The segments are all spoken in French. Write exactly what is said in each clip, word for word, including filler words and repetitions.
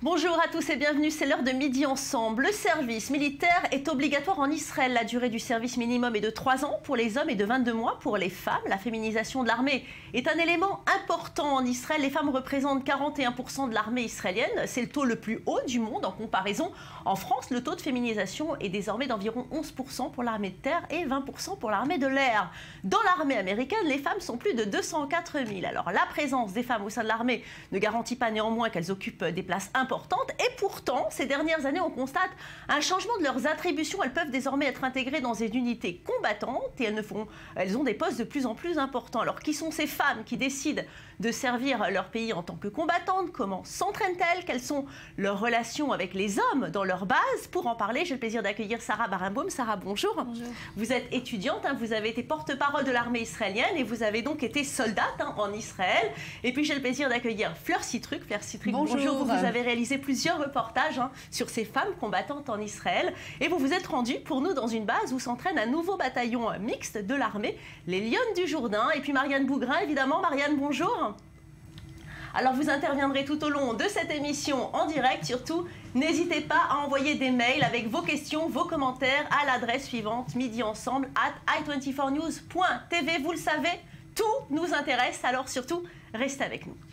Bonjour à tous et bienvenue, c'est l'heure de Midi Ensemble. Le service militaire est obligatoire en Israël. La durée du service minimum est de trois ans pour les hommes et de vingt-deux mois pour les femmes. La féminisation de l'armée est un élément important en Israël. Les femmes représentent quarante et un pour cent de l'armée israélienne. C'est le taux le plus haut du monde en comparaison. En France, le taux de féminisation est désormais d'environ onze pour cent pour l'armée de terre et vingt pour cent pour l'armée de l'air. Dans l'armée américaine, les femmes sont plus de deux cent quatre mille. Alors la présence des femmes au sein de l'armée ne garantit pas néanmoins qu'elles occupent des places importantes. Et pourtant, ces dernières années, on constate un changement de leurs attributions. Elles peuvent désormais être intégrées dans des unités combattantes et elles, ne font, elles ont des postes de plus en plus importants. Alors, qui sont ces femmes qui décident de servir leur pays en tant que combattantes? Comment s'entraînent-elles? Quelles sont leurs relations avec les hommes dans leur base? Pour en parler, j'ai le plaisir d'accueillir Sarah Barenbaum. Sarah, bonjour. Bonjour. Vous êtes étudiante, hein, vous avez été porte-parole de l'armée israélienne et vous avez donc été soldate hein, en Israël. Et puis, j'ai le plaisir d'accueillir Fleur Citruc. Fleur Citruc, bonjour. bonjour. Vous, vous avez réalisé plusieurs reportages hein, sur ces femmes combattantes en Israël et vous vous êtes rendu pour nous dans une base où s'entraîne un nouveau bataillon mixte de l'armée, les Lionnes du Jourdain. Et puis Marianne Bougrain, évidemment. Marianne, bonjour. Alors vous interviendrez tout au long de cette émission en direct. Surtout, n'hésitez pas à envoyer des mails avec vos questions, vos commentaires à l'adresse suivante midi ensemble arobase i vingt-quatre news point t v. Vous le savez, tout nous intéresse, alors surtout, restez avec nous.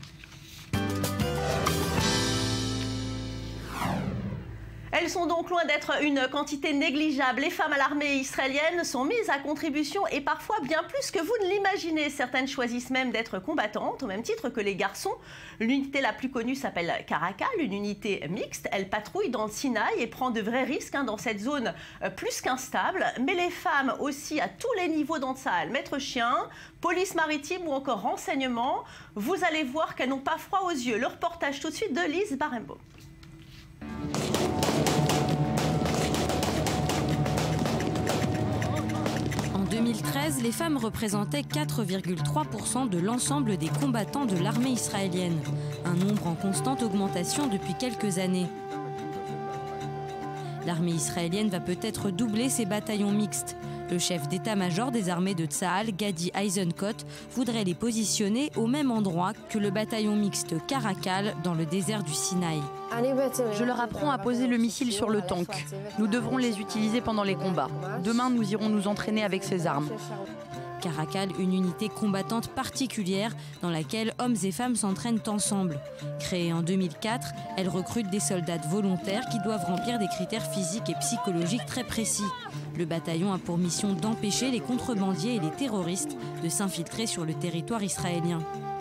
Elles sont donc loin d'être une quantité négligeable. Les femmes à l'armée israélienne sont mises à contribution et parfois bien plus que vous ne l'imaginez. Certaines choisissent même d'être combattantes au même titre que les garçons. L'unité la plus connue s'appelle Caracal, une unité mixte. Elle patrouille dans le Sinaï et prend de vrais risques hein, dans cette zone plus qu'instable. Mais les femmes aussi à tous les niveaux dans Tsahal, maître chien, police maritime ou encore renseignement, vous allez voir qu'elles n'ont pas froid aux yeux. Le reportage tout de suite de Lise Barenbaum. En deux mille treize, les femmes représentaient quatre virgule trois pour cent de l'ensemble des combattants de l'armée israélienne, un nombre en constante augmentation depuis quelques années. L'armée israélienne va peut-être doubler ses bataillons mixtes. Le chef d'état-major des armées de Tsahal, Gadi Eisenkot, voudrait les positionner au même endroit que le bataillon mixte Caracal dans le désert du Sinaï. Je leur apprends à poser le missile sur le tank. Nous devrons les utiliser pendant les combats. Demain, nous irons nous entraîner avec ces armes. Caracal, une unité combattante particulière dans laquelle hommes et femmes s'entraînent ensemble. Créée en deux mille quatre, elle recrute des soldats volontaires qui doivent remplir des critères physiques et psychologiques très précis. Le bataillon a pour mission d'empêcher les contrebandiers et les terroristes de s'infiltrer sur le territoire israélien.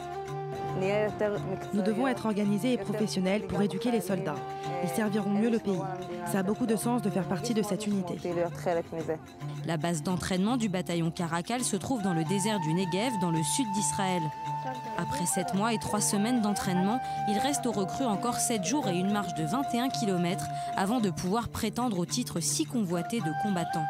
Nous devons être organisés et professionnels pour éduquer les soldats. Ils serviront mieux le pays. Ça a beaucoup de sens de faire partie de cette unité. La base d'entraînement du bataillon Caracal se trouve dans le désert du Negev, dans le sud d'Israël. Après sept mois et trois semaines d'entraînement, il reste aux recrues encore sept jours et une marche de vingt et un kilomètres avant de pouvoir prétendre au titre si convoité de combattant.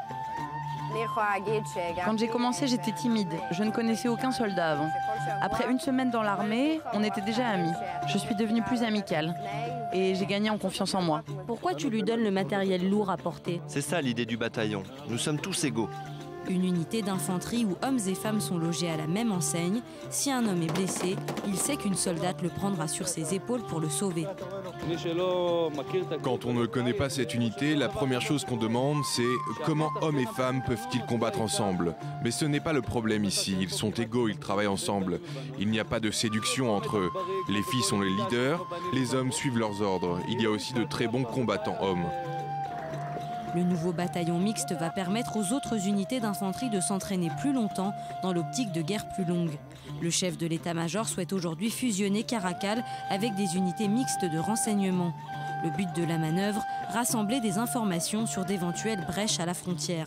Quand j'ai commencé, j'étais timide. Je ne connaissais aucun soldat avant. Après une semaine dans l'armée, on était déjà amis. Je suis devenue plus amicale et j'ai gagné en confiance en moi. Pourquoi tu lui donnes le matériel lourd à porter? C'est ça l'idée du bataillon. Nous sommes tous égaux. Une unité d'infanterie où hommes et femmes sont logés à la même enseigne. Si un homme est blessé, il sait qu'une soldate le prendra sur ses épaules pour le sauver. Quand on ne connaît pas cette unité, la première chose qu'on demande, c'est comment hommes et femmes peuvent-ils combattre ensemble? Mais ce n'est pas le problème ici, ils sont égaux, ils travaillent ensemble. Il n'y a pas de séduction entre eux. Les filles sont les leaders, les hommes suivent leurs ordres. Il y a aussi de très bons combattants hommes. Le nouveau bataillon mixte va permettre aux autres unités d'infanterie de s'entraîner plus longtemps dans l'optique de guerre plus longue. Le chef de l'état-major souhaite aujourd'hui fusionner Caracal avec des unités mixtes de renseignement. Le but de la manœuvre, rassembler des informations sur d'éventuelles brèches à la frontière.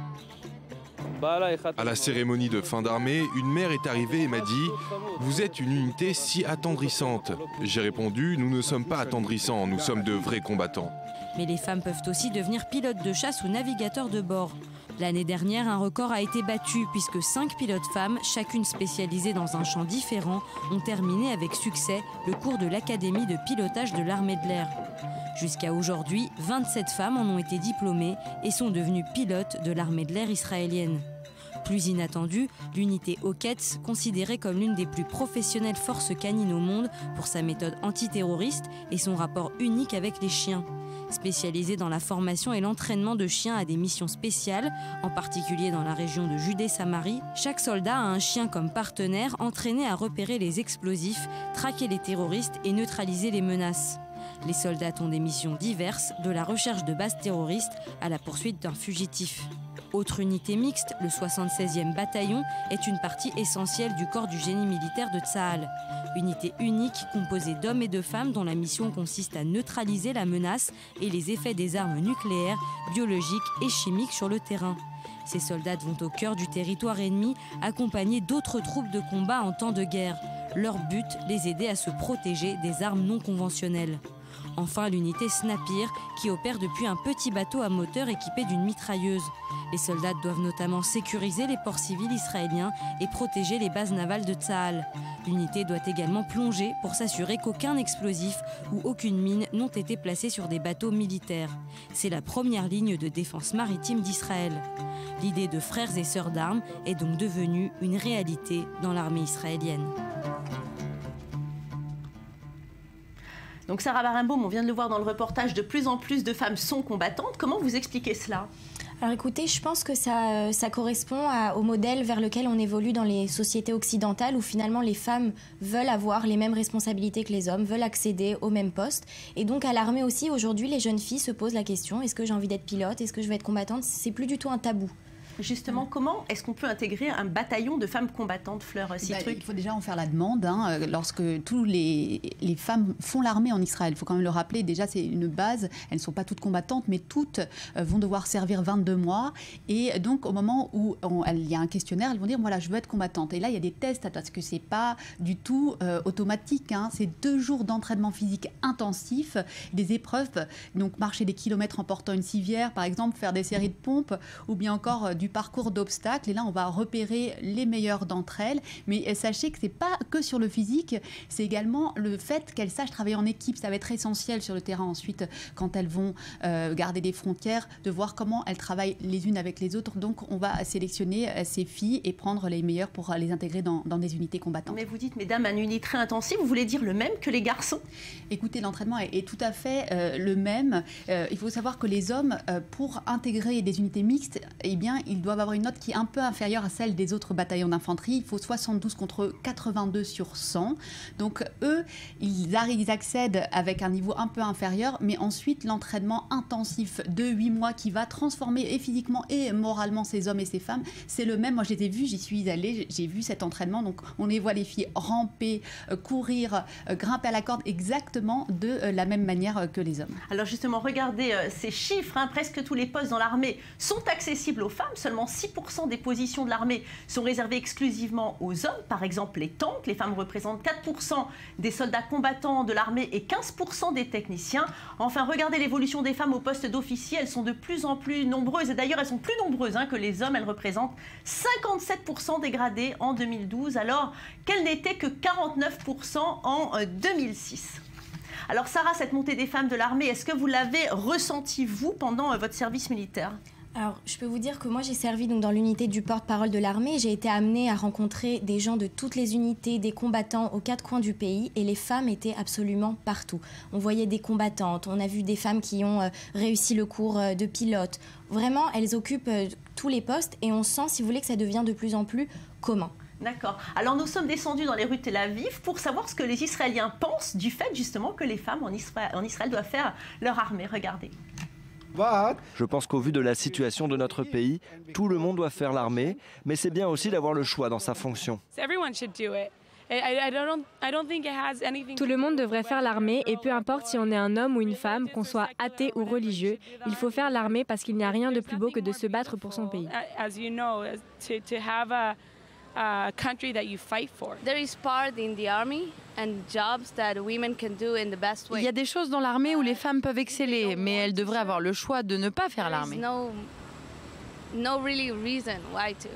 À la cérémonie de fin d'armée, une mère est arrivée et m'a dit « Vous êtes une unité si attendrissante ». J'ai répondu « Nous ne sommes pas attendrissants, nous sommes de vrais combattants ». Mais les femmes peuvent aussi devenir pilotes de chasse ou navigateurs de bord. L'année dernière, un record a été battu puisque cinq pilotes femmes, chacune spécialisée dans un champ différent, ont terminé avec succès le cours de l'Académie de pilotage de l'armée de l'air. Jusqu'à aujourd'hui, vingt-sept femmes en ont été diplômées et sont devenues pilotes de l'armée de l'air israélienne. Plus inattendu, l'unité Hawkets, considérée comme l'une des plus professionnelles forces canines au monde pour sa méthode antiterroriste et son rapport unique avec les chiens. Spécialisée dans la formation et l'entraînement de chiens à des missions spéciales, en particulier dans la région de Judée-Samarie, chaque soldat a un chien comme partenaire entraîné à repérer les explosifs, traquer les terroristes et neutraliser les menaces. Les soldats ont des missions diverses, de la recherche de bases terroristes à la poursuite d'un fugitif. Autre unité mixte, le soixante-seizième bataillon est une partie essentielle du corps du génie militaire de Tsahal. Unité unique composée d'hommes et de femmes dont la mission consiste à neutraliser la menace et les effets des armes nucléaires, biologiques et chimiques sur le terrain. Ces soldats vont au cœur du territoire ennemi, accompagnés d'autres troupes de combat en temps de guerre. Leur but, les aider à se protéger des armes non conventionnelles. Enfin, l'unité Snapir, qui opère depuis un petit bateau à moteur équipé d'une mitrailleuse. Les soldats doivent notamment sécuriser les ports civils israéliens et protéger les bases navales de Tsahal. L'unité doit également plonger pour s'assurer qu'aucun explosif ou aucune mine n'ont été placés sur des bateaux militaires. C'est la première ligne de défense maritime d'Israël. L'idée de frères et sœurs d'armes est donc devenue une réalité dans l'armée israélienne. Donc Sarah Barenbaum, on vient de le voir dans le reportage, de plus en plus de femmes sont combattantes. Comment vous expliquez cela ? Alors écoutez, je pense que ça, ça correspond à, au modèle vers lequel on évolue dans les sociétés occidentales où finalement les femmes veulent avoir les mêmes responsabilités que les hommes, veulent accéder aux mêmes postes. Et donc à l'armée aussi, aujourd'hui, les jeunes filles se posent la question, est-ce que j'ai envie d'être pilote, est-ce que je vais être combattante ? C'est plus du tout un tabou. Justement, comment est-ce qu'on peut intégrer un bataillon de femmes combattantes, Fleur Citruc ? Bah, il faut déjà en faire la demande. Hein, lorsque tous les, les femmes font l'armée en Israël, il faut quand même le rappeler, déjà c'est une base, elles ne sont pas toutes combattantes, mais toutes euh, vont devoir servir vingt-deux mois. Et donc au moment où on, il y a un questionnaire, elles vont dire, voilà, je veux être combattante. Et là, il y a des tests, parce que ce n'est pas du tout euh, automatique. Hein, c'est deux jours d'entraînement physique intensif, des épreuves, donc marcher des kilomètres en portant une civière, par exemple, faire des séries de pompes, ou bien encore euh, du parcours d'obstacles. Et là, on va repérer les meilleures d'entre elles. Mais sachez que ce n'est pas que sur le physique, c'est également le fait qu'elles sachent travailler en équipe. Ça va être essentiel sur le terrain ensuite, quand elles vont euh, garder des frontières, de voir comment elles travaillent les unes avec les autres. Donc, on va sélectionner euh, ces filles et prendre les meilleures pour euh, les intégrer dans, dans des unités combattantes. Mais vous dites, mesdames, un unité très intensive, vous voulez dire le même que les garçons ? Écoutez, l'entraînement est, est tout à fait euh, le même. Euh, il faut savoir que les hommes, euh, pour intégrer des unités mixtes, eh bien, ils doivent avoir une note qui est un peu inférieure à celle des autres bataillons d'infanterie. Il faut soixante-douze contre quatre-vingt-deux sur cent. Donc eux, ils, arrivent, ils accèdent avec un niveau un peu inférieur, mais ensuite l'entraînement intensif de huit mois qui va transformer et physiquement et moralement ces hommes et ces femmes, c'est le même. Moi, je les ai vus, j'y suis allée, j'ai vu cet entraînement. Donc on les voit, les filles ramper, euh, courir, euh, grimper à la corde exactement de euh, la même manière euh, que les hommes. Alors justement, regardez euh, ces chiffres, hein, presque tous les postes dans l'armée sont accessibles aux femmes. Seulement six pour cent des positions de l'armée sont réservées exclusivement aux hommes. Par exemple, les tanks, les femmes représentent quatre pour cent des soldats combattants de l'armée et quinze pour cent des techniciens. Enfin, regardez l'évolution des femmes au poste d'officier. Elles sont de plus en plus nombreuses. Et d'ailleurs, elles sont plus nombreuses hein, que les hommes. Elles représentent cinquante-sept pour cent des gradés en deux mille douze, alors qu'elles n'étaient que quarante-neuf pour cent en deux mille six. Alors Sarah, cette montée des femmes de l'armée, est-ce que vous l'avez ressentie, vous, pendant votre service militaire ? Alors, je peux vous dire que moi, j'ai servi donc, dans l'unité du porte-parole de l'armée. J'ai été amenée à rencontrer des gens de toutes les unités, des combattants aux quatre coins du pays. Et les femmes étaient absolument partout. On voyait des combattantes, on a vu des femmes qui ont euh, réussi le cours euh, de pilote. Vraiment, elles occupent euh, tous les postes. Et on sent, si vous voulez, que ça devient de plus en plus commun. D'accord. Alors nous sommes descendus dans les rues de Tel Aviv pour savoir ce que les Israéliens pensent du fait justement que les femmes en Israël, en Israël doivent faire leur armée. Regardez. Je pense qu'au vu de la situation de notre pays, tout le monde doit faire l'armée, mais c'est bien aussi d'avoir le choix dans sa fonction. Tout le monde devrait faire l'armée et peu importe si on est un homme ou une femme, qu'on soit athée ou religieux, il faut faire l'armée parce qu'il n'y a rien de plus beau que de se battre pour son pays. Uh, country that you fight for. There is part in the army and jobs that women can do in the best way. Il y a des choses dans l'armée où les femmes peuvent exceller, mais elles devraient avoir le choix de ne pas faire l'armée. No, no really reason why to.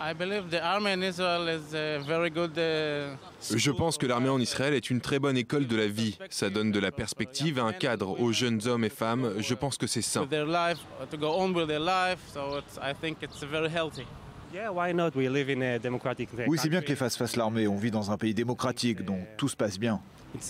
Je pense que l'armée en Israël est une très bonne école de la vie. Ça donne de la perspective et un cadre aux jeunes hommes et femmes. Je pense que c'est sain. Oui, c'est bien que les femmes fassent l'armée. On vit dans un pays démocratique, donc tout se passe bien.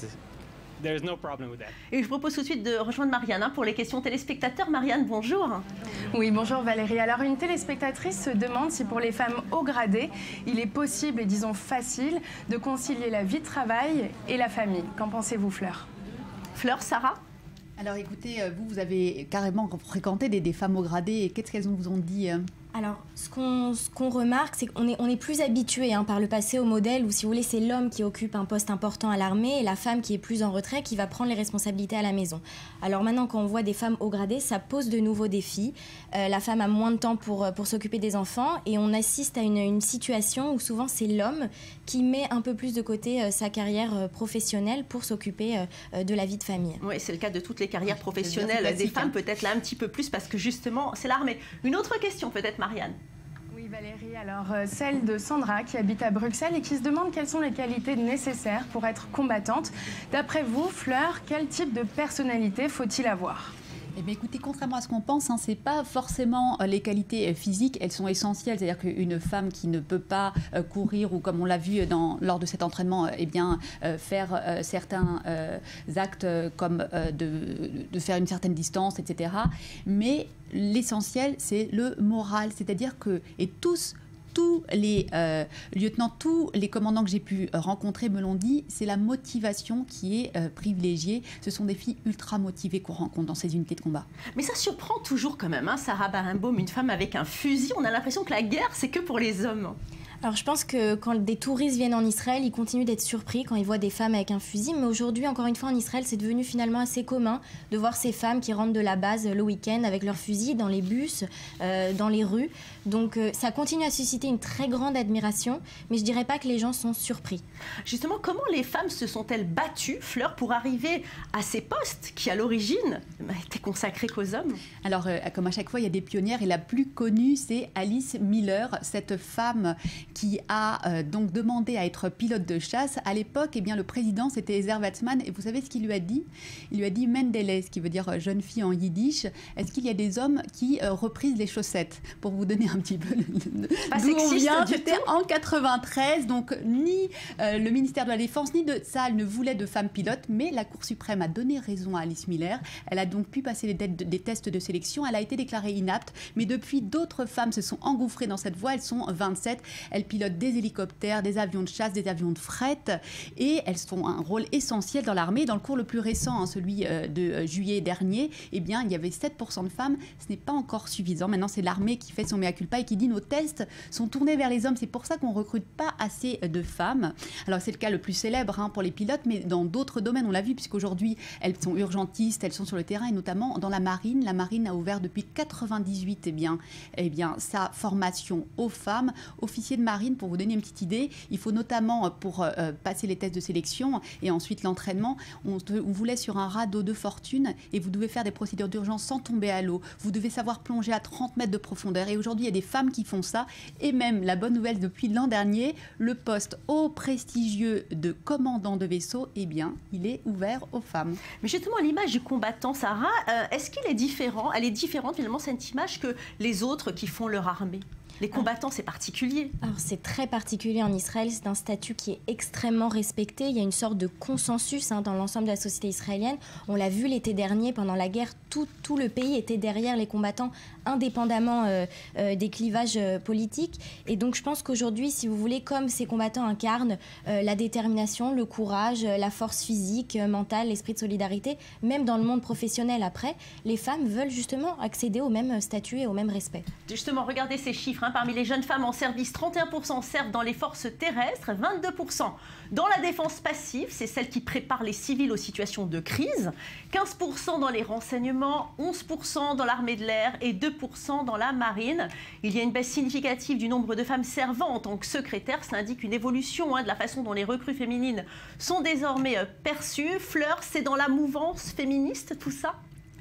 Et je propose tout de suite de rejoindre Marianne hein, pour les questions téléspectateurs. Marianne, bonjour. Oui, bonjour Valérie. Alors, une téléspectatrice se demande si pour les femmes haut gradées, il est possible et disons facile de concilier la vie de travail et la famille. Qu'en pensez-vous, Fleur? Fleur, Sarah? Alors écoutez, vous, vous avez carrément fréquenté des, des femmes haut gradées. Et qu'est-ce qu'elles vous ont dit? Alors, ce qu'on ce qu'on remarque, c'est qu'on est, on est plus habitué hein, par le passé au modèle où, si vous voulez, c'est l'homme qui occupe un poste important à l'armée et la femme qui est plus en retrait qui va prendre les responsabilités à la maison. Alors maintenant, quand on voit des femmes haut gradées, ça pose de nouveaux défis. Euh, la femme a moins de temps pour, pour s'occuper des enfants et on assiste à une, une situation où souvent c'est l'homme qui met un peu plus de côté euh, sa carrière euh, professionnelle pour s'occuper euh, de la vie de famille. Oui, c'est le cas de toutes les carrières professionnelles des femmes, peut-être là un petit peu plus parce que justement, c'est l'armée. Une autre question peut-être, Marianne. Oui, Valérie, alors euh, celle de Sandra qui habite à Bruxelles et qui se demande quelles sont les qualités nécessaires pour être combattante. D'après vous, Fleur, quel type de personnalité faut-il avoir ? Eh bien, écoutez, contrairement à ce qu'on pense, hein, ce n'est pas forcément euh, les qualités euh, physiques, elles sont essentielles. C'est-à-dire qu'une femme qui ne peut pas euh, courir ou, comme on l'a vu dans, lors de cet entraînement, euh, eh bien, euh, faire euh, certains euh, actes euh, comme euh, de, de faire une certaine distance, et cetera. Mais l'essentiel, c'est le moral. C'est-à-dire que, et tous... Tous les euh, lieutenants, tous les commandants que j'ai pu rencontrer me l'ont dit, c'est la motivation qui est euh, privilégiée. Ce sont des filles ultra motivées qu'on rencontre dans ces unités de combat. Mais ça surprend toujours quand même, hein, Sarah Barenbaum, une femme avec un fusil. On a l'impression que la guerre, c'est que pour les hommes. Alors je pense que quand des touristes viennent en Israël, ils continuent d'être surpris quand ils voient des femmes avec un fusil. Mais aujourd'hui, encore une fois, en Israël, c'est devenu finalement assez commun de voir ces femmes qui rentrent de la base le week-end avec leur fusil dans les bus, euh, dans les rues. Donc euh, ça continue à susciter une très grande admiration, mais je dirais pas que les gens sont surpris. Justement, comment les femmes se sont-elles battues, Fleur, pour arriver à ces postes qui, à l'origine, étaient consacrés qu'aux hommes? Alors, euh, comme à chaque fois, il y a des pionnières et la plus connue, c'est Alice Miller, cette femme qui a euh, donc demandé à être pilote de chasse. À l'époque, eh bien, le président, c'était Ezer Weizmann. Et vous savez ce qu'il lui a dit? Il lui a dit Mendele, ce qui veut dire jeune fille en yiddish. Est-ce qu'il y a des hommes qui euh, reprisent les chaussettes? Pour vous donner un petit peu d'où on vient. C'était en quatre-vingt-treize, donc ni euh, le ministère de la Défense ni de Tsahal ne voulait de femmes pilotes, mais la Cour suprême a donné raison à Alice Miller. Elle a donc pu passer les, des tests de sélection. Elle a été déclarée inapte, mais depuis, d'autres femmes se sont engouffrées dans cette voie. Elles sont vingt-sept. Elles pilotent des hélicoptères, des avions de chasse, des avions de fret, et elles ont un rôle essentiel dans l'armée. Dans le cours le plus récent, hein, celui euh, de euh, juillet dernier, eh bien, il y avait sept pour cent de femmes. Ce n'est pas encore suffisant. Maintenant, c'est l'armée qui fait son mea culpa et qui dit nos tests sont tournés vers les hommes. C'est pour ça qu'on ne recrute pas assez de femmes. Alors, c'est le cas le plus célèbre hein, pour les pilotes, mais dans d'autres domaines, on l'a vu, puisqu'aujourd'hui, elles sont urgentistes, elles sont sur le terrain, et notamment dans la marine. La marine a ouvert depuis quatre-vingt-dix-huit eh bien, eh bien, sa formation aux femmes. Officiers de marine, pour vous donner une petite idée, il faut notamment, pour euh, passer les tests de sélection et ensuite l'entraînement, on, on vous laisse sur un radeau de fortune et vous devez faire des procédures d'urgence sans tomber à l'eau. Vous devez savoir plonger à trente mètres de profondeur. Et aujourd'hui, il y a des femmes qui font ça. Et même, la bonne nouvelle, depuis l'an dernier, le poste haut prestigieux de commandant de vaisseau, eh bien, il est ouvert aux femmes. Mais justement, l'image du combattant, Sarah, euh, est-ce qu'il est différent? Elle est différente, finalement, cette image, que les autres qui font leur armée? Les combattants, c'est particulier. Alors, c'est très particulier en Israël. C'est un statut qui est extrêmement respecté. Il y a une sorte de consensus hein, dans l'ensemble de la société israélienne. On l'a vu l'été dernier, pendant la guerre, tout, tout le pays était derrière les combattants, indépendamment euh, euh, des clivages euh, politiques. Et donc, je pense qu'aujourd'hui, si vous voulez, comme ces combattants incarnent euh, la détermination, le courage, euh, la force physique, euh, mentale, l'esprit de solidarité, même dans le monde professionnel après, les femmes veulent justement accéder au même statut et au même respect. Justement, regardez ces chiffres. Parmi les jeunes femmes en service, trente et un pour cent servent dans les forces terrestres, vingt-deux pour cent dans la défense passive, c'est celle qui prépare les civils aux situations de crise, quinze pour cent dans les renseignements, onze pour cent dans l'armée de l'air et deux pour cent dans la marine. Il y a une baisse significative du nombre de femmes servant en tant que secrétaires. Cela indique une évolution hein, de la façon dont les recrues féminines sont désormais euh, perçues. Fleur, c'est dans la mouvance féministe tout ça?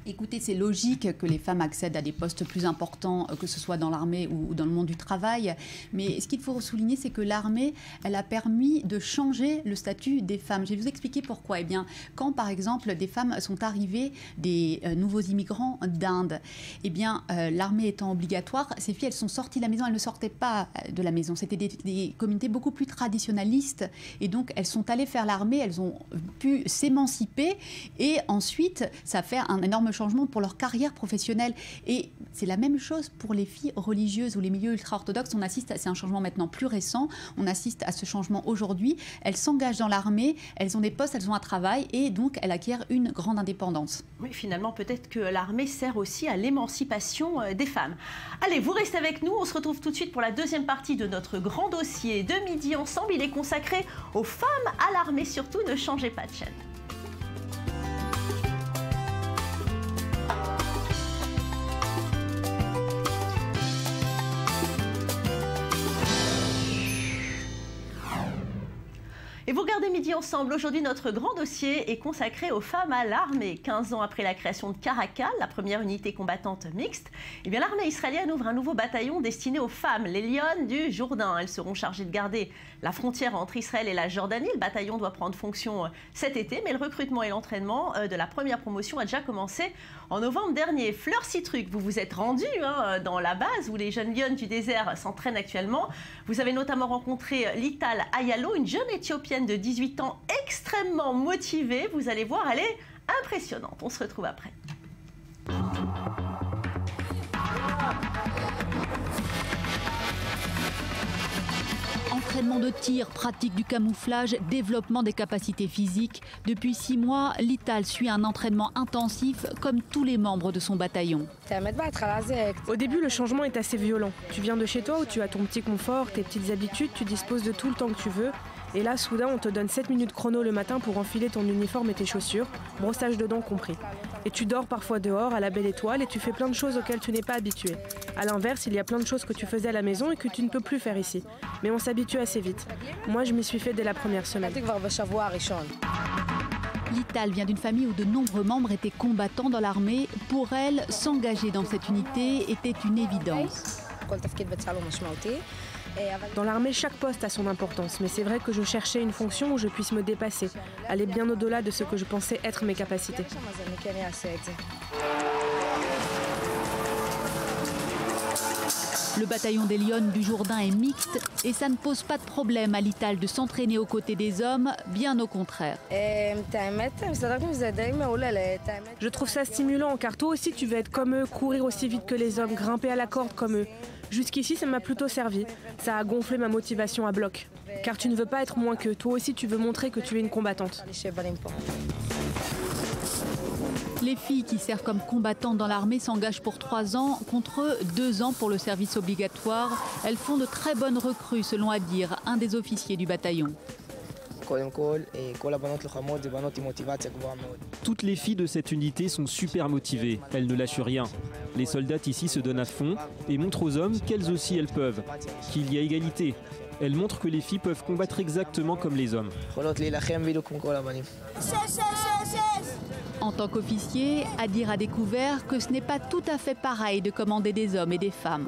Écoutez, c'est logique que les femmes accèdent à des postes plus importants, que ce soit dans l'armée ou dans le monde du travail. Mais ce qu'il faut souligner, c'est que l'armée, elle a permis de changer le statut des femmes. Je vais vous expliquer pourquoi. Eh bien, quand, par exemple, des femmes sont arrivées, des euh, nouveaux immigrants d'Inde, eh bien, euh, l'armée étant obligatoire, ces filles, elles sont sorties de la maison, elles ne sortaient pas de la maison. C'était des, des communautés beaucoup plus traditionnalistes. Et donc, elles sont allées faire l'armée, elles ont pu s'émanciper. Et ensuite, ça fait un énorme changement pour leur carrière professionnelle. Et c'est la même chose pour les filles religieuses ou les milieux ultra-orthodoxes. On assiste, à, c'est un changement maintenant plus récent, on assiste à ce changement aujourd'hui. Elles s'engagent dans l'armée, elles ont des postes, elles ont un travail et donc elles acquièrent une grande indépendance. Oui, finalement, peut-être que l'armée sert aussi à l'émancipation des femmes. Allez, vous restez avec nous, on se retrouve tout de suite pour la deuxième partie de notre grand dossier de Midi Ensemble. Il est consacré aux femmes à l'armée. Surtout, ne changez pas de chaîne. Et vous regardez Midi Ensemble. Aujourd'hui, notre grand dossier est consacré aux femmes à l'armée. quinze ans après la création de Caracal, la première unité combattante mixte, eh bien, l'armée israélienne ouvre un nouveau bataillon destiné aux femmes, les Lionnes du Jourdain. Elles seront chargées de garder la frontière entre Israël et la Jordanie. Le bataillon doit prendre fonction cet été, mais le recrutement et l'entraînement de la première promotion a déjà commencé en novembre dernier. Fleur Citruc, vous vous êtes rendue hein, dans la base où les jeunes Lionnes du désert s'entraînent actuellement. Vous avez notamment rencontré Lital Ayalo, une jeune Éthiopienne de dix-huit ans extrêmement motivée. Vous allez voir, elle est impressionnante. On se retrouve après. Entraînement de tir, pratique du camouflage, développement des capacités physiques. Depuis six mois, Lital suit un entraînement intensif comme tous les membres de son bataillon. Au début, le changement est assez violent. Tu viens de chez toi où tu as ton petit confort, tes petites habitudes, tu disposes de tout le temps que tu veux. Et là, soudain, on te donne sept minutes chrono le matin pour enfiler ton uniforme et tes chaussures, brossage de dents compris. Et tu dors parfois dehors à la belle étoile et tu fais plein de choses auxquelles tu n'es pas habitué. A l'inverse, il y a plein de choses que tu faisais à la maison et que tu ne peux plus faire ici. Mais on s'habitue assez vite. Moi, je m'y suis fait dès la première semaine. Lital vient d'une famille où de nombreux membres étaient combattants dans l'armée. Pour elle, s'engager dans cette unité était une évidence. Dans l'armée, chaque poste a son importance, mais c'est vrai que je cherchais une fonction où je puisse me dépasser, aller bien au-delà de ce que je pensais être mes capacités. Le bataillon des Lionnes du Jourdain est mixte et ça ne pose pas de problème à Lital de s'entraîner aux côtés des hommes, bien au contraire. Je trouve ça stimulant car toi aussi tu veux être comme eux, courir aussi vite que les hommes, grimper à la corde comme eux. Jusqu'ici, ça m'a plutôt servi. Ça a gonflé ma motivation à bloc. Car tu ne veux pas être moins qu'eux. Toi aussi, tu veux montrer que tu es une combattante. Les filles qui servent comme combattantes dans l'armée s'engagent pour trois ans, contre deux ans pour le service obligatoire. Elles font de très bonnes recrues, selon Adir, un des officiers du bataillon. Toutes les filles de cette unité sont super motivées, elles ne lâchent rien. Les soldats ici se donnent à fond et montrent aux hommes qu'elles aussi elles peuvent, qu'il y a égalité. Elles montrent que les filles peuvent combattre exactement comme les hommes. En tant qu'officier, Adir a découvert que ce n'est pas tout à fait pareil de commander des hommes et des femmes.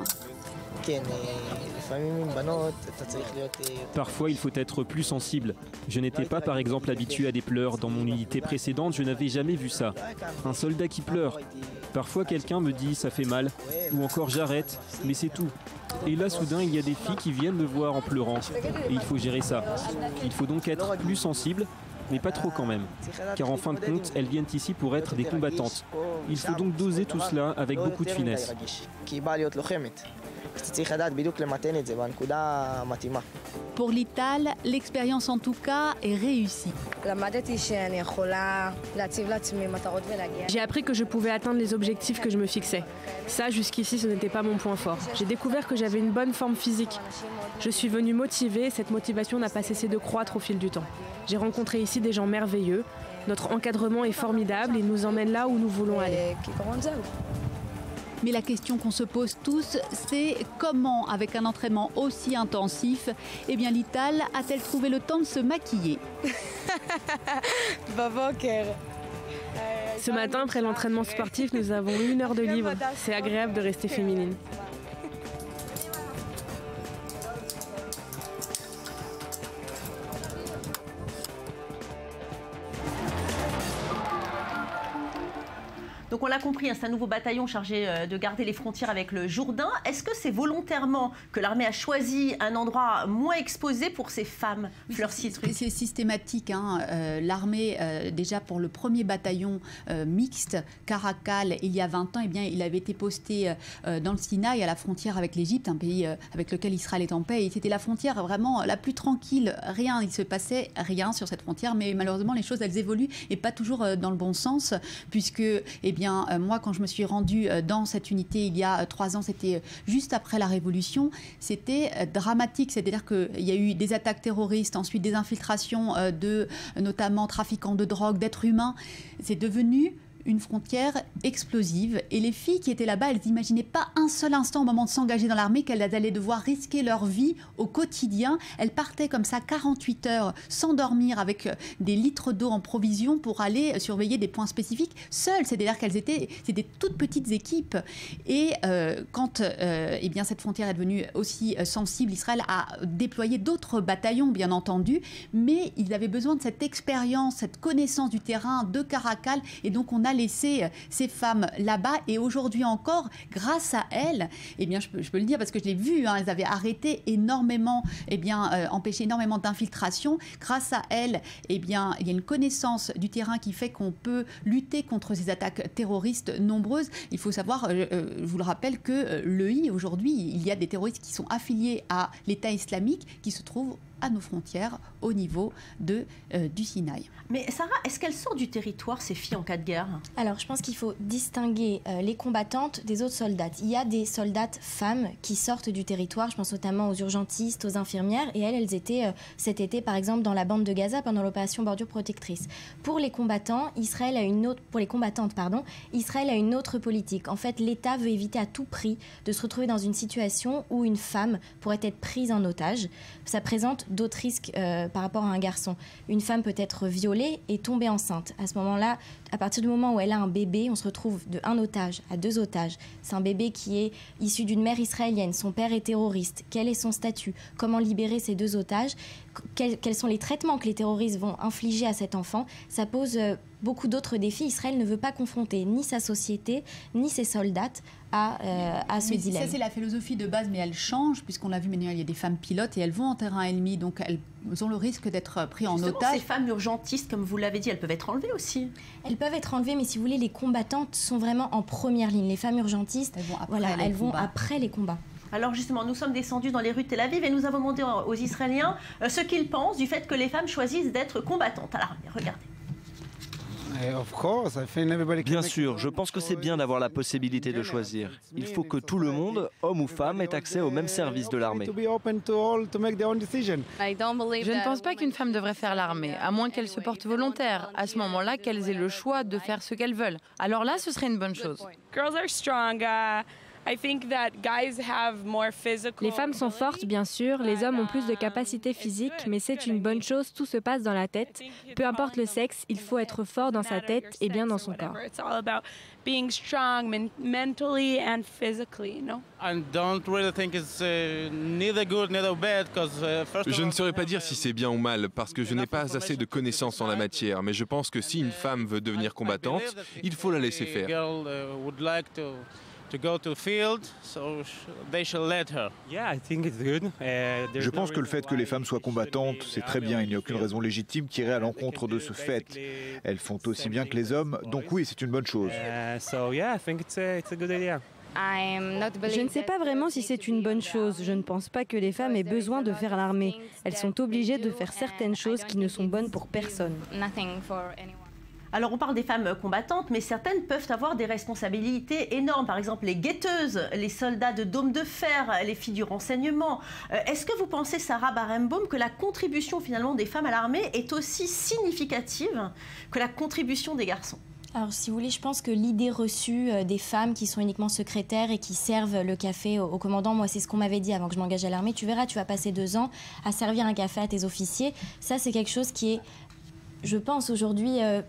Parfois, il faut être plus sensible. Je n'étais pas, par exemple, habitué à des pleurs. Dans mon unité précédente, je n'avais jamais vu ça. Un soldat qui pleure. Parfois, quelqu'un me dit « ça fait mal » ou encore « j'arrête », mais c'est tout. Et là, soudain, il y a des filles qui viennent me voir en pleurant. Et il faut gérer ça. Il faut donc être plus sensible, mais pas trop quand même. Car en fin de compte, elles viennent ici pour être des combattantes. Il faut donc doser tout cela avec beaucoup de finesse. Pour Lital, l'expérience en tout cas est réussie. J'ai appris que je pouvais atteindre les objectifs que je me fixais. Ça, jusqu'ici, ce n'était pas mon point fort. J'ai découvert que j'avais une bonne forme physique. Je suis venue motivée et cette motivation n'a pas cessé de croître au fil du temps. J'ai rencontré ici des gens merveilleux. Notre encadrement est formidable et nous emmène là où nous voulons aller. Mais la question qu'on se pose tous, c'est comment, avec un entraînement aussi intensif, eh bien Lital a-t-elle trouvé le temps de se maquiller? Ce matin, après l'entraînement sportif, nous avons eu une heure de libre. C'est agréable de rester féminine. Donc on l'a compris, hein, c'est un nouveau bataillon chargé de garder les frontières avec le Jourdain. Est-ce que c'est volontairement que l'armée a choisi un endroit moins exposé pour ces femmes, Fleur Citrus? C'est systématique. Hein. Euh, l'armée, euh, déjà pour le premier bataillon euh, mixte, Caracal, il y a vingt ans, eh bien, il avait été posté euh, dans le Sinaï, à la frontière avec l'Égypte, un pays euh, avec lequel Israël est en paix. Et c'était la frontière vraiment la plus tranquille. Rien, il se passait rien sur cette frontière. Mais malheureusement, les choses, elles évoluent et pas toujours euh, dans le bon sens, puisque... Eh bien, euh, moi, quand je me suis rendue euh, dans cette unité il y a euh, trois ans, c'était euh, juste après la Révolution, c'était euh, dramatique. C'est-à-dire qu'il y a eu des attaques terroristes, ensuite des infiltrations euh, de euh, notamment trafiquants de drogue, d'êtres humains. C'est devenu une frontière explosive. Et les filles qui étaient là-bas, elles n'imaginaient pas un seul instant au moment de s'engager dans l'armée qu'elles allaient devoir risquer leur vie au quotidien. Elles partaient comme ça quarante-huit heures sans dormir, avec des litres d'eau en provision pour aller surveiller des points spécifiques seules. C'est-à-dire qu'elles étaient, c'était toutes petites équipes. Et euh, quand euh, eh bien, cette frontière est devenue aussi sensible, Israël a déployé d'autres bataillons, bien entendu, mais ils avaient besoin de cette expérience, cette connaissance du terrain de Caracal. Et donc on a laisser ces femmes là-bas, et aujourd'hui encore, grâce à elles, eh bien, je peux, je peux le dire parce que je l'ai vu, hein, elles avaient arrêté énormément, eh bien, euh, empêché énormément d'infiltration. Grâce à elles, eh bien, il y a une connaissance du terrain qui fait qu'on peut lutter contre ces attaques terroristes nombreuses. Il faut savoir, euh, euh, je vous le rappelle, que euh, l'E I, aujourd'hui, il y a des terroristes qui sont affiliés à l'État islamique qui se trouvent à nos frontières, au niveau de, euh, du Sinaï. Mais Sarah, est-ce qu'elles sortent du territoire, ces filles, en cas de guerre? Alors, je pense qu'il faut distinguer euh, les combattantes des autres soldates. Il y a des soldates femmes qui sortent du territoire, je pense notamment aux urgentistes, aux infirmières, et elles, elles étaient euh, cet été, par exemple, dans la bande de Gaza pendant l'opération Bordure Protectrice. Pour les combattants, Israël a une autre, pour les combattantes, pardon, Israël a une autre politique. En fait, l'État veut éviter à tout prix de se retrouver dans une situation où une femme pourrait être prise en otage. Ça présente d'autres risques euh, par rapport à un garçon. Une femme peut être violée et tomber enceinte. À ce moment-là, à partir du moment où elle a un bébé, on se retrouve de un otage à deux otages. C'est un bébé qui est issu d'une mère israélienne. Son père est terroriste. Quel est son statut? Comment libérer ces deux otages? Quels, quels sont les traitements que les terroristes vont infliger à cet enfant? Ça pose euh, beaucoup d'autres défis. Israël ne veut pas confronter ni sa société, ni ses soldates à, euh, à ce mais dilemme. Ça, c'est la philosophie de base, mais elle change, puisqu'on l'a vu maintenant, il y a des femmes pilotes et elles vont en terrain ennemi, donc elles ont le risque d'être prises en Justement, otage. Ces femmes urgentistes, comme vous l'avez dit, elles peuvent être enlevées aussi. Elles peuvent être enlevées, mais si vous voulez, les combattantes sont vraiment en première ligne. Les femmes urgentistes, elles vont après, voilà, les, elles combats. vont après les combats. Alors justement, nous sommes descendus dans les rues de Tel Aviv et nous avons demandé aux Israéliens euh, ce qu'ils pensent du fait que les femmes choisissent d'être combattantes à l'armée. Regardez. Bien sûr, je pense que c'est bien d'avoir la possibilité de choisir. Il faut que tout le monde, homme ou femme, ait accès aux mêmes services de l'armée. Je ne pense pas qu'une femme devrait faire l'armée, à moins qu'elle se porte volontaire. À ce moment-là, qu'elles aient le choix de faire ce qu'elles veulent. Alors là, ce serait une bonne chose. Les femmes sont fortes, bien sûr, les hommes ont plus de capacités physiques, mais c'est une bonne chose, tout se passe dans la tête. Peu importe le sexe, il faut être fort dans sa tête et bien dans son corps. Je ne saurais pas dire si c'est bien ou mal, parce que je n'ai pas assez de connaissances en la matière, mais je pense que si une femme veut devenir combattante, il faut la laisser faire. Je pense que le fait que les femmes soient combattantes, c'est très bien. Il n'y a aucune raison légitime qui irait à l'encontre de ce fait. Elles font aussi bien que les hommes, donc oui, c'est une bonne chose. Je ne sais pas vraiment si c'est une bonne chose. Je ne pense pas que les femmes aient besoin de faire l'armée. Elles sont obligées de faire certaines choses qui ne sont bonnes pour personne. Alors on parle des femmes combattantes, mais certaines peuvent avoir des responsabilités énormes. Par exemple, les guetteuses, les soldats de dôme de fer, les filles du renseignement. Euh, Est-ce que vous pensez, Sarah Barenbaum, que la contribution finalement des femmes à l'armée est aussi significative que la contribution des garçons ? Alors, si vous voulez, je pense que l'idée reçue des femmes qui sont uniquement secrétaires et qui servent le café au, au commandant, moi, c'est ce qu'on m'avait dit avant que je m'engage à l'armée. Tu verras, tu vas passer deux ans à servir un café à tes officiers. Ça, c'est quelque chose qui est, je pense, aujourd'hui, euh, plus,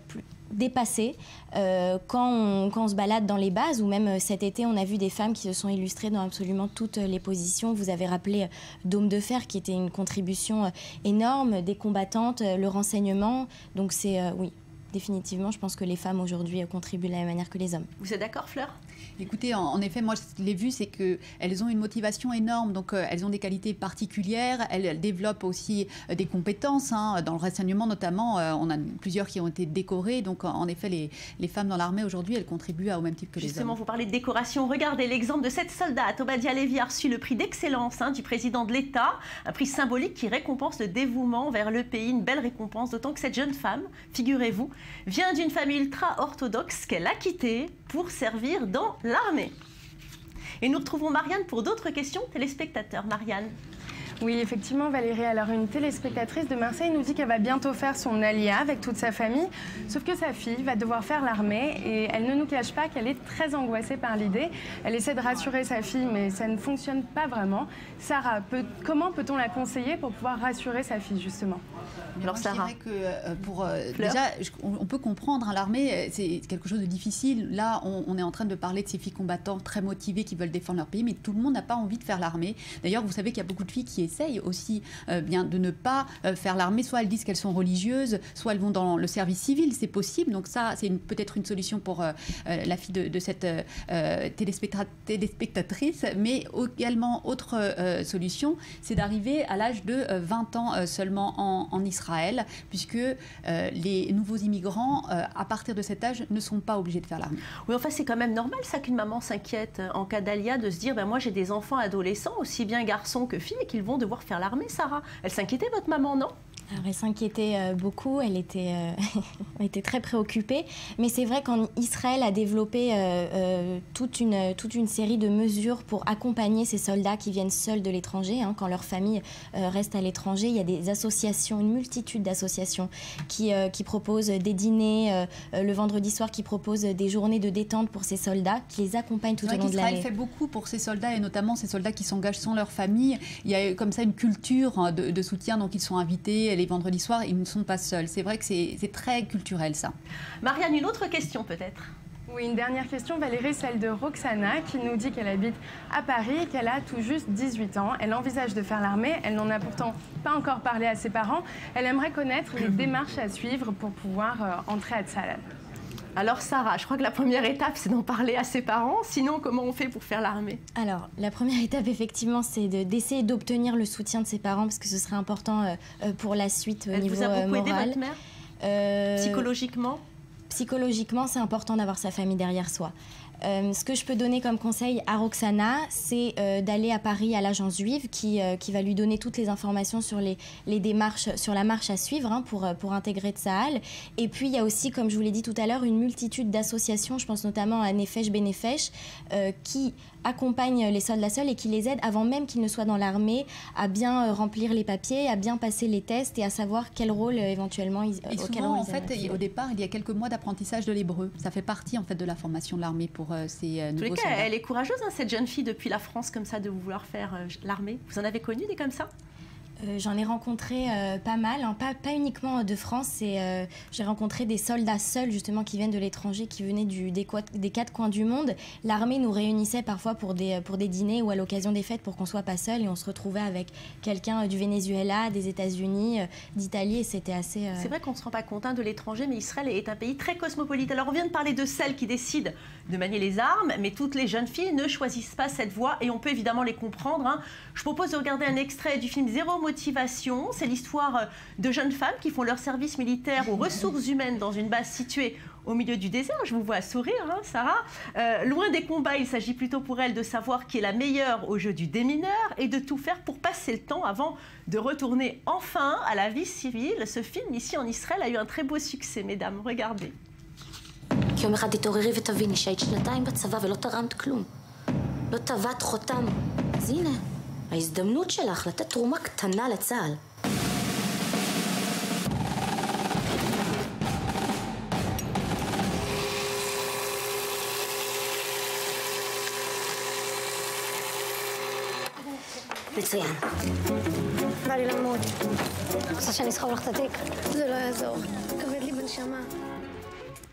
dépassé euh, quand, on, quand on se balade dans les bases, ou même cet été, on a vu des femmes qui se sont illustrées dans absolument toutes les positions. Vous avez rappelé Dôme de fer, qui était une contribution énorme, des combattantes, le renseignement. Donc c'est, euh, oui, définitivement, je pense que les femmes aujourd'hui contribuent de la même manière que les hommes. Vous êtes d'accord, Fleur ? Écoutez, en, en effet, moi, je l'ai vu, c'est qu'elles ont une motivation énorme, donc euh, elles ont des qualités particulières, elles, elles développent aussi euh, des compétences, hein, dans le renseignement notamment, euh, on a plusieurs qui ont été décorées, donc en, en effet, les, les femmes dans l'armée aujourd'hui, elles contribuent au même type que les hommes. Justement, vous parlez de décoration, regardez l'exemple de cette soldate. Obadia Lévy a reçu le prix d'excellence hein, du président de l'État, un prix symbolique qui récompense le dévouement vers le pays, une belle récompense, d'autant que cette jeune femme, figurez-vous, vient d'une famille ultra-orthodoxe qu'elle a quittée pour servir dans l'armée. Et nous retrouvons Marianne pour d'autres questions téléspectateurs. Marianne. Oui, effectivement, Valérie, alors une téléspectatrice de Marseille nous dit qu'elle va bientôt faire son alia avec toute sa famille, sauf que sa fille va devoir faire l'armée et elle ne nous cache pas qu'elle est très angoissée par l'idée. Elle essaie de rassurer sa fille, mais ça ne fonctionne pas vraiment. Sarah, peut, comment peut-on la conseiller pour pouvoir rassurer sa fille, justement ? Alors, moi, Sarah, je dirais que euh, pour euh, déjà, je, on, on peut comprendre, hein, l'armée, c'est quelque chose de difficile. Là, on, on est en train de parler de ces filles combattantes très motivées qui veulent défendre leur pays, mais tout le monde n'a pas envie de faire l'armée. D'ailleurs, vous savez qu'il y a beaucoup de filles qui essayent aussi euh, bien de ne pas euh, faire l'armée. Soit elles disent qu'elles sont religieuses, soit elles vont dans le service civil. C'est possible. Donc ça, c'est peut-être une solution pour euh, euh, la fille de, de cette euh, téléspectatrice. Mais également, autre euh, solution, c'est d'arriver à l'âge de euh, vingt ans euh, seulement en, en Israël, puisque euh, les nouveaux immigrants, euh, à partir de cet âge, ne sont pas obligés de faire l'armée. Oui, enfin, c'est quand même normal, ça, qu'une maman s'inquiète en cas d'alia, de se dire, ben, moi, j'ai des enfants adolescents, aussi bien garçons que filles, et qu'ils vont devoir faire l'armée, Sarah. Elle s'inquiétait, votre maman, non ? Alors, elle s'inquiétait euh, beaucoup, elle était, euh, elle était très préoccupée. Mais c'est vrai qu'Israël a développé euh, euh, toute, une, toute une série de mesures pour accompagner ces soldats qui viennent seuls de l'étranger. Hein, quand leur famille euh, reste à l'étranger, il y a des associations, une multitude d'associations qui, euh, qui proposent des dîners euh, le vendredi soir, qui proposent des journées de détente pour ces soldats, qui les accompagnent tout au long de l'année. Israël fait beaucoup pour ces soldats, et notamment ces soldats qui s'engagent sans leur famille. Il y a comme ça une culture de, de soutien, donc ils sont invités les vendredis soirs, ils ne sont pas seuls. C'est vrai que c'est très culturel, ça. Marianne, une autre question peut-être ? Oui, une dernière question, Valérie, celle de Roxana, qui nous dit qu'elle habite à Paris et qu'elle a tout juste dix-huit ans. Elle envisage de faire l'armée, elle n'en a pourtant pas encore parlé à ses parents. Elle aimerait connaître les démarches à suivre pour pouvoir euh, entrer à Tzahal. Alors Sarah, je crois que la première étape, c'est d'en parler à ses parents. Sinon, comment on fait pour faire l'armée ? Alors, la première étape, effectivement, c'est d'essayer d'obtenir le soutien de ses parents, parce que ce serait important euh, pour la suite au Elle niveau vous a beaucoup euh, aidé, moral. votre mère ? euh, Psychologiquement ? Psychologiquement, c'est important d'avoir sa famille derrière soi. Euh, ce que je peux donner comme conseil à Roxana, c'est euh, d'aller à Paris à l'agence juive qui, euh, qui va lui donner toutes les informations sur les, les démarches, sur la marche à suivre hein, pour, pour intégrer Tzahal. Et puis il y a aussi, comme je vous l'ai dit tout à l'heure, une multitude d'associations, je pense notamment à Nefesh Benefesh, euh, qui accompagnent les soldats seuls et qui les aident avant même qu'ils ne soient dans l'armée à bien euh, remplir les papiers, à bien passer les tests et à savoir quel rôle euh, éventuellement ils, et auquel souvent, rôle en ils fait, aimeraient. au départ, il y a quelques mois d'apprentissage de l'hébreu. Ça fait partie en fait de la formation de l'armée pour euh, ces euh, nouveaux tous les cas, soldats. Elle est courageuse, hein, cette jeune fille, depuis la France, comme ça, de vouloir faire euh, l'armée. Vous en avez connu des comme ça ? Euh, J'en ai rencontré euh, pas mal, hein, pas, pas uniquement de France. Euh, J'ai rencontré des soldats seuls, justement, qui viennent de l'étranger, qui venaient du, des, des quatre coins du monde. L'armée nous réunissait parfois pour des, pour des dîners ou à l'occasion des fêtes pour qu'on ne soit pas seul. Et on se retrouvait avec quelqu'un du Venezuela, des États-Unis, euh, d'Italie. Et c'était assez... Euh... C'est vrai qu'on ne se rend pas compte hein, de l'étranger, mais Israël est un pays très cosmopolite. Alors, on vient de parler de celles qui décident de manier les armes, mais toutes les jeunes filles ne choisissent pas cette voie et on peut évidemment les comprendre. Hein. Je propose de regarder un extrait du film Zéro Motivation. C'est l'histoire de jeunes femmes qui font leur service militaire aux ressources humaines dans une base située au milieu du désert. Je vous vois sourire, hein, Sarah. Euh, loin des combats, il s'agit plutôt pour elles de savoir qui est la meilleure au jeu du démineur et de tout faire pour passer le temps avant de retourner enfin à la vie civile. Ce film, ici en Israël, a eu un très beau succès, mesdames. Regardez. כי יום אחד תתעוררי ותביני שהיית שנתיים בצבא ולא תרמת כלום. לא טבעת חותם. אז הנה, ההזדמנות שלך לתת תרומה קטנה לצה"ל. מצוין. בא לי למות. רוצה שאני אסחוב לך את התיק? זה לא יעזור. כבד לי בנשמה.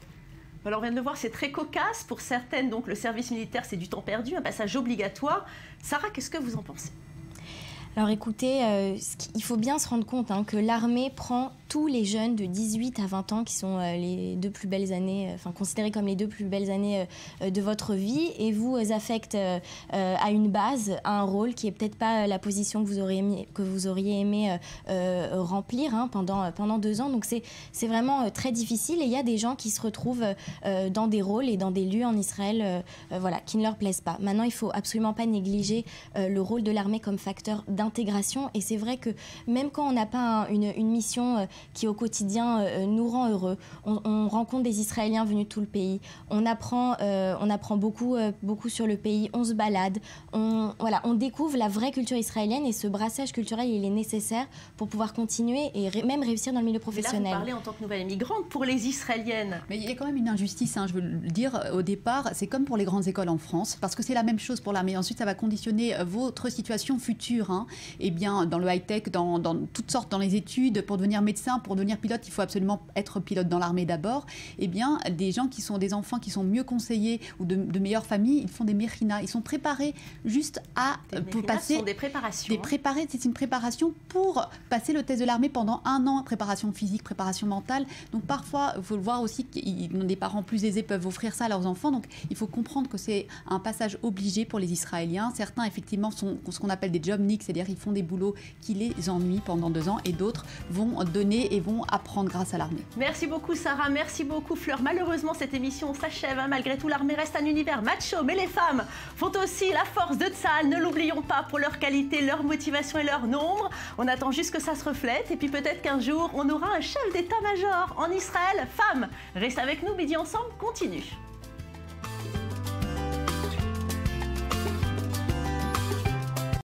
Alors on vient de le voir, c'est très cocasse. Pour certaines, donc le service militaire, c'est du temps perdu, un passage obligatoire. Sarah, qu'est-ce que vous en pensez ? Alors écoutez, euh, il faut bien se rendre compte hein, que l'armée prend tous les jeunes de dix-huit à vingt ans qui sont euh, les deux plus belles années, enfin euh, considérés comme les deux plus belles années euh, de votre vie, et vous euh, affecte euh, euh, à une base, à un rôle qui est peut-être pas la position que vous auriez aimé, que vous auriez aimé euh, euh, remplir hein, pendant, pendant deux ans. Donc c'est, c'est vraiment euh, très difficile, et il y a des gens qui se retrouvent euh, dans des rôles et dans des lieux en Israël euh, euh, voilà, qui ne leur plaisent pas. Maintenant, il faut absolument pas négliger euh, le rôle de l'armée comme facteur d'intégration, et c'est vrai que même quand on n'a pas un, une, une mission euh, qui au quotidien euh, nous rend heureux, on, on rencontre des Israéliens venus de tout le pays, on apprend, euh, on apprend beaucoup, euh, beaucoup sur le pays, on se balade, on, voilà, on découvre la vraie culture israélienne, et ce brassage culturel, il est nécessaire pour pouvoir continuer et ré, même réussir dans le milieu professionnel. Mais là, vous parlez en tant que nouvelle migrante pour les Israéliennes. Mais il y a quand même une injustice, hein, je veux le dire au départ, c'est comme pour les grandes écoles en France, parce que c'est la même chose pour l'armée. Ensuite, ça va conditionner votre situation future. Hein. Eh bien, dans le high-tech, dans, dans toutes sortes, dans les études, pour devenir médecin, pour devenir pilote, il faut absolument être pilote dans l'armée d'abord. Eh bien, des gens qui sont des enfants qui sont mieux conseillés ou de, de meilleures familles, ils font des mérinas. Ils sont préparés juste à des pour passer. Ce sont des préparations. Des préparés, c'est une préparation pour passer le test de l'armée pendant un an. Préparation physique, préparation mentale. Donc parfois, il faut le voir aussi que des parents plus aisés peuvent offrir ça à leurs enfants. Donc il faut comprendre que c'est un passage obligé pour les Israéliens. Certains, effectivement, sont ce qu'on appelle des job nicks, c'est-à-dire ils font des boulots qui les ennuient pendant deux ans, et d'autres vont donner et vont apprendre grâce à l'armée. Merci beaucoup Sarah, merci beaucoup Fleur. Malheureusement, cette émission s'achève. Hein. Malgré tout, l'armée reste un univers macho, mais les femmes font aussi la force de Tsahal. Ne l'oublions pas, pour leur qualité, leur motivation et leur nombre. On attend juste que ça se reflète, et puis peut-être qu'un jour, on aura un chef d'état-major en Israël, femme. Reste avec nous, Midi Ensemble continue.